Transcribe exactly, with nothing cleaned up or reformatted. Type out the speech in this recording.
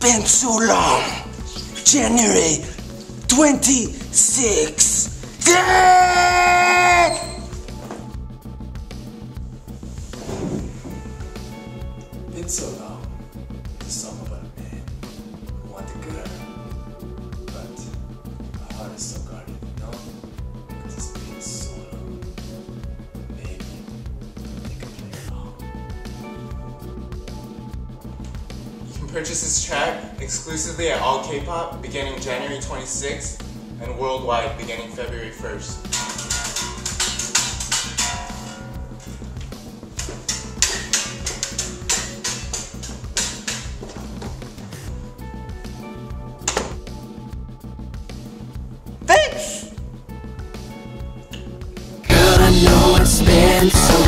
been so long. January twenty-sixth. Been so long. It's a song about a man who wanted a girl, but my heart is so guarded, you know? Because it's been so long. Maybe they can play along. You can purchase this track exclusively at all K pop beginning January twenty-sixth and worldwide beginning February first. Thanks! Girl, I know it's been so